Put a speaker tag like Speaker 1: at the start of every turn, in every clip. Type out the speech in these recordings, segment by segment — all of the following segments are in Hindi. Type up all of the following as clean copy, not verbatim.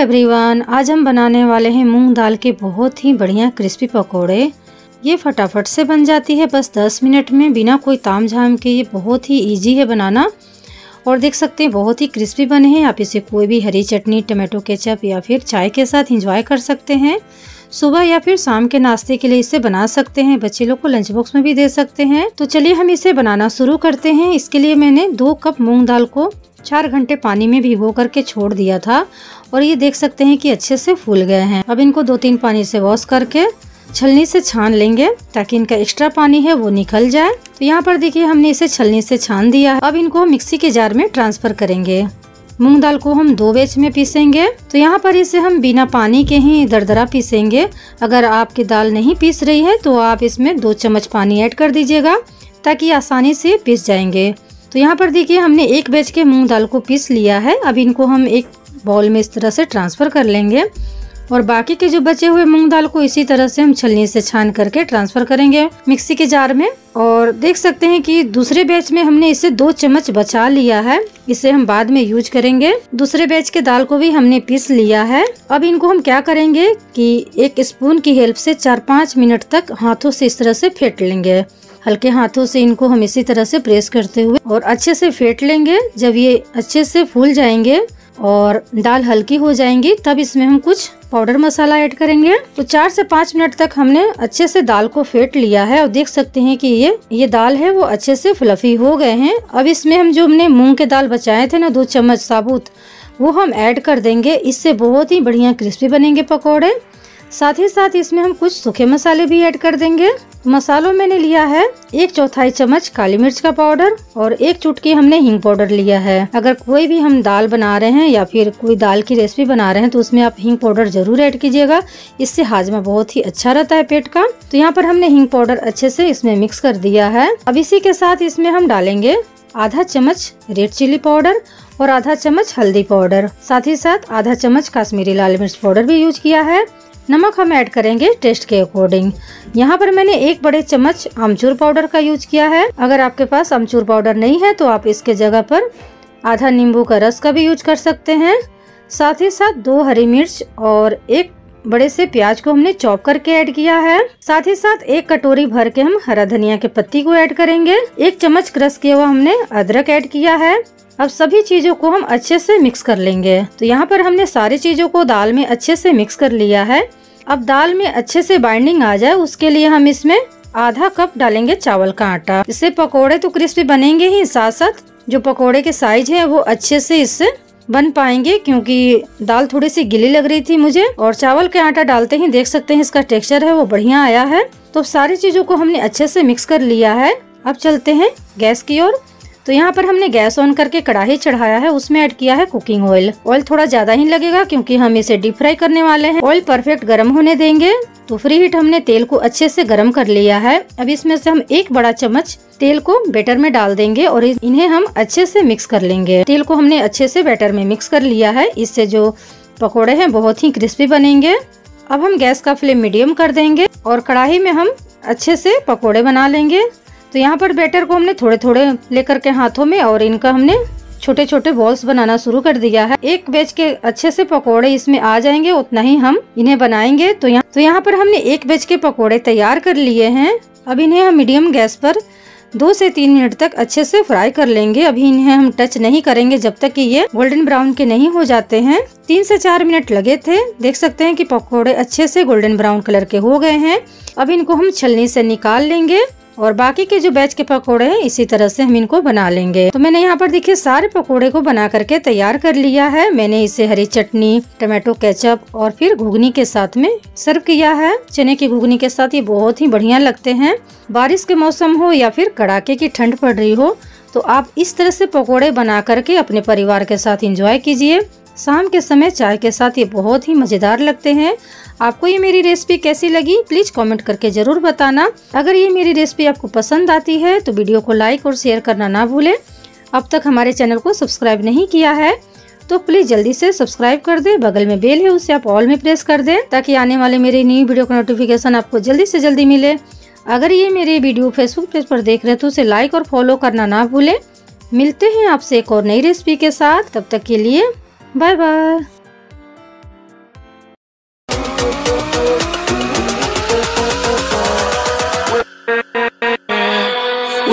Speaker 1: एवरीवन, आज हम बनाने वाले हैं मूंग दाल के बहुत ही बढ़िया क्रिस्पी पकोड़े। ये फटाफट से बन जाती है, बस 10 मिनट में, बिना कोई तामझाम के। ये बहुत ही इजी है बनाना और देख सकते हैं बहुत ही क्रिस्पी बने हैं। आप इसे कोई भी हरी चटनी, टमाटो केचप या फिर चाय के साथ एंजॉय कर सकते हैं। सुबह या फिर शाम के नाश्ते के लिए इसे बना सकते हैं। बच्चे लोग को लंच बॉक्स में भी दे सकते हैं। तो चलिए हम इसे बनाना शुरू करते हैं। इसके लिए मैंने 2 कप मूंग दाल को 4 घंटे पानी में भिगो करके छोड़ दिया था और ये देख सकते हैं कि अच्छे से फूल गए हैं। अब इनको 2-3 पानी से वॉश करके छलनी से छान लेंगे ताकि इनका एक्स्ट्रा पानी है वो निकल जाए। तो यहाँ पर देखिए हमने इसे छलनी से छान दिया है। अब इनको मिक्सी के जार में ट्रांसफर करेंगे। मूंग दाल को हम 2 बैच में पीसेंगे। तो यहाँ पर इसे हम बिना पानी के ही दरदरा पीसेंगे। अगर आपकी दाल नहीं पीस रही है तो आप इसमें 2 चम्मच पानी ऐड कर दीजिएगा ताकि आसानी से पीस जाएंगे। तो यहाँ पर देखिए हमने 1 बैच के मूंग दाल को पीस लिया है। अब इनको हम एक बाउल में इस तरह से ट्रांसफर कर लेंगे और बाकी के जो बचे हुए मूंग दाल को इसी तरह से हम छलनी से छान करके ट्रांसफर करेंगे मिक्सी के जार में। और देख सकते हैं कि दूसरे बैच में हमने इसे 2 चम्मच बचा लिया है। इसे हम बाद में यूज करेंगे। दूसरे बैच के दाल को भी हमने पीस लिया है। अब इनको हम क्या करेंगे कि 1 स्पून की हेल्प से 4-5 मिनट तक हाथों से इस तरह से फेंट लेंगे। हल्के हाथों से इनको हम इसी तरह से प्रेस करते हुए और अच्छे से फेंट लेंगे। जब ये अच्छे से फूल जाएंगे और दाल हल्की हो जाएंगी तब इसमें हम कुछ पाउडर मसाला ऐड करेंगे। तो 4 से 5 मिनट तक हमने अच्छे से दाल को फेंट लिया है और देख सकते हैं कि ये दाल है वो अच्छे से फ्लफी हो गए हैं। अब इसमें हम जो हमने मूंग के दाल बचाए थे ना 2 चम्मच साबुत, वो हम ऐड कर देंगे। इससे बहुत ही बढ़िया क्रिस्पी बनेंगे पकौड़े। साथ ही साथ इसमें हम कुछ सूखे मसाले भी ऐड कर देंगे। मसालों मैंने लिया है 1/4 चम्मच काली मिर्च का पाउडर और 1 चुटकी हमने हींग पाउडर लिया है। अगर कोई भी हम दाल बना रहे हैं या फिर कोई दाल की रेसिपी बना रहे हैं तो उसमें आप हींग पाउडर जरूर ऐड कीजिएगा। इससे हाजमा बहुत ही अच्छा रहता है पेट का। तो यहाँ पर हमने हींग पाउडर अच्छे से इसमें मिक्स कर दिया है। अब इसी के साथ इसमें हम डालेंगे आधा चम्मच रेड चिली पाउडर और आधा चम्मच हल्दी पाउडर। साथ ही साथ आधा चम्मच कश्मीरी लाल मिर्च पाउडर भी यूज किया है। नमक हम ऐड करेंगे टेस्ट के अकॉर्डिंग। यहाँ पर मैंने 1 बड़े चम्मच आमचूर पाउडर का यूज किया है। अगर आपके पास आमचूर पाउडर नहीं है तो आप इसके जगह पर आधा नींबू का रस का भी यूज कर सकते हैं। साथ ही साथ 2 हरी मिर्च और 1 बड़े से प्याज को हमने चॉप करके ऐड किया है। साथ ही साथ 1 कटोरी भर के हम हरा धनिया के पत्ती को ऐड करेंगे। 1 चम्मच क्रश किया हुआ हमने अदरक ऐड किया है। अब सभी चीजों को हम अच्छे से मिक्स कर लेंगे। तो यहाँ पर हमने सारी चीजों को दाल में अच्छे से मिक्स कर लिया है। अब दाल में अच्छे से बाइंडिंग आ जाए उसके लिए हम इसमें आधा कप डालेंगे चावल का आटा। इससे पकोड़े तो क्रिस्पी बनेंगे ही, साथ साथ जो पकोड़े के साइज है वो अच्छे से इससे बन पाएंगे, क्योंकि दाल थोड़ी सी गीली लग रही थी मुझे। और चावल के आटा डालते ही देख सकते हैं इसका टेक्सचर है वो बढ़िया आया है। तो सारी चीजों को हमने अच्छे से मिक्स कर लिया है। अब चलते हैं गैस की ओर। तो यहाँ पर हमने गैस ऑन करके कढ़ाई चढ़ाया है, उसमें ऐड किया है कुकिंग ऑयल। ऑयल थोड़ा ज्यादा ही लगेगा क्योंकि हम इसे डीप फ्राई करने वाले हैं। ऑयल परफेक्ट गर्म होने देंगे। तो फ्री हीट हमने तेल को अच्छे से गर्म कर लिया है। अब इसमें से हम 1 बड़ा चम्मच तेल को बैटर में डाल देंगे और इन्हें हम अच्छे से मिक्स कर लेंगे। तेल को हमने अच्छे से बैटर में मिक्स कर लिया है। इससे जो पकौड़े हैं बहुत ही क्रिस्पी बनेंगे। अब हम गैस का फ्लेम मीडियम कर देंगे और कढ़ाई में हम अच्छे से पकौड़े बना लेंगे। तो यहाँ पर बैटर को हमने थोड़े थोड़े लेकर के हाथों में और इनका हमने छोटे छोटे बॉल्स बनाना शुरू कर दिया है। 1 बैच के अच्छे से पकोड़े इसमें आ जाएंगे उतना ही हम इन्हें बनाएंगे। तो यहाँ पर हमने 1 बैच के पकोड़े तैयार कर लिए हैं। अब इन्हें हम मीडियम गैस पर 2 से 3 मिनट तक अच्छे से फ्राई कर लेंगे। अभी इन्हें हम टच नहीं करेंगे जब तक कि ये गोल्डन ब्राउन के नहीं हो जाते हैं। 3 से 4 मिनट लगे थे। देख सकते हैं कि पकोड़े अच्छे से गोल्डन ब्राउन कलर के हो गए हैं। अब इनको हम छलनी से निकाल लेंगे और बाकी के जो बैच के पकोड़े हैं इसी तरह से हम इनको बना लेंगे। तो मैंने यहाँ पर देखिए सारे पकोड़े को बना करके तैयार कर लिया है। मैंने इसे हरी चटनी, टमाटो केचप और फिर घुगनी के साथ में सर्व किया है। चने की घुगनी के साथ ये बहुत ही बढ़िया लगते हैं। बारिश के मौसम हो या फिर कड़ाके की ठंड पड़ रही हो तो आप इस तरह से पकोड़े बना करके अपने परिवार के साथ एंजॉय कीजिए। शाम के समय चाय के साथ ये बहुत ही मजेदार लगते हैं। आपको ये मेरी रेसिपी कैसी लगी प्लीज कमेंट करके जरूर बताना। अगर ये मेरी रेसिपी आपको पसंद आती है तो वीडियो को लाइक और शेयर करना ना भूलें। अब तक हमारे चैनल को सब्सक्राइब नहीं किया है तो प्लीज जल्दी से सब्सक्राइब कर दें। बगल में बेल है उसे आप ऑल में प्रेस कर दें ताकि आने वाले मेरी नई वीडियो का नोटिफिकेशन आपको जल्दी से जल्दी मिले। अगर ये मेरे वीडियो फेसबुक पेज पर देख रहे हैं तो उसे लाइक और फॉलो करना ना भूलें। मिलते हैं आपसे एक और नई रेसिपी के साथ। तब तक के लिए बाय बाय।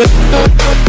Speaker 2: with